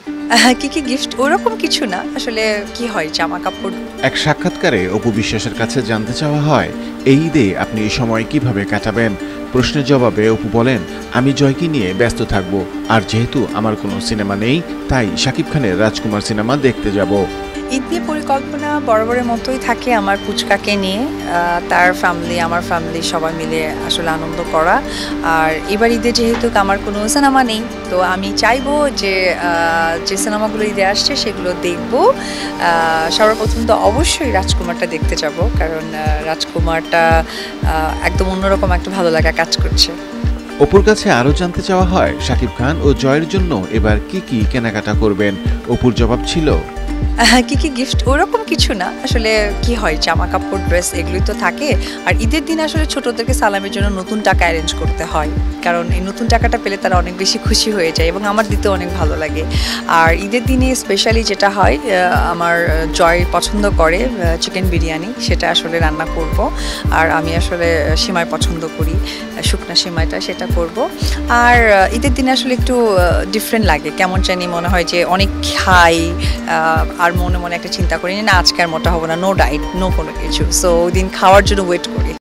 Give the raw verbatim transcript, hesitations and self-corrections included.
আহা কি, কি গিফট ওরকম কিছু না। আসলে কি হয় জামা-কাপড়। এক সাক্ষাৎকারে অপু বিশ্বাসের কাছে জানতে চাওয়া হয়, এই ঈদে আপনি এই সময় কিভাবে কাটাবেন? প্রশ্নের জবাবে অপু বলেন, আমি জয়কে নিয়ে ব্যস্ত থাকব। আর যেহেতু আমার কোনো সিনেমা নেই, তাই শাকিব খানের রাজকুমার সিনেমা দেখতে যাব। ঈদ নিয়ে পরিকল্পনা বরাবরের মতোই থাকে আমার পুচকাকে নিয়ে। আ তার ফ্যামিলি, আমার ফ্যামিলি সবাই মিলে আসলে আনন্দ করা। আর এবার ঈদে যেহেতু আমার কোনো সিনেমা নেই, তো আমি চাইবো যে আ যে সিনেমাগুলো ঈদে আসছে সেগুলো দেখব। আ সর্বপ্রথম তো অবশ্যই রাজকুমারটা দেখতে যাব। কারণ আ রাজকুমারটা আ একদম অন্যরকম একটা ভালো লাগা কাজ করছে। অপুর কাছে আরও জানতে চাওয়া হয়, শাকিব খান ও জয়ের জন্য এবার কি কি কেনাকাটা করবেন? অপুর জবাব ছিল, আহা কি, কি গিফট ওরকম কিছু না। আসলে কি হয় জামা-কাপড়, ড্রেস এগুলোই তো থাকে। আর ঈদের দিন আসলে ছোটদেরকে সালামের জন্য নতুন টাকা অ্যারেঞ্জ করতে হয়। কারণ এই নতুন টাকাটা পেলে তারা অনেক বেশি খুশি হয়ে যায় এবং আমার দিতেও অনেক ভালো লাগে। আর ঈদের দিনে স্পেশালি যেটা হয় আ আমার জয় পছন্দ করে আ চিকেন বিরিয়ানি, সেটা আসলে রান্না করব। আর আমি আসলে সিমাই পছন্দ করি, শুকনা সিমাইটা সেটা করব। আর আহ, ঈদের দিনে আসলে একটু আ ডিফারেন্ট লাগে। কেমন জানি মনে হয় যে অনেক খাই আ আর মনে, মনে একটা চিন্তা করি না আজকে আর মোটা হব না। নো ডায়েট, নো কোনো কিছু। সো ওইদিন খাওয়ার জন্য ওয়েট করি।